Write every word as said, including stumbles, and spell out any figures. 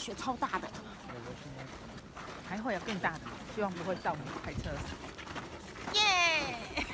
雪超大的。 还会有更大的，希望不会到我们开车。 耶！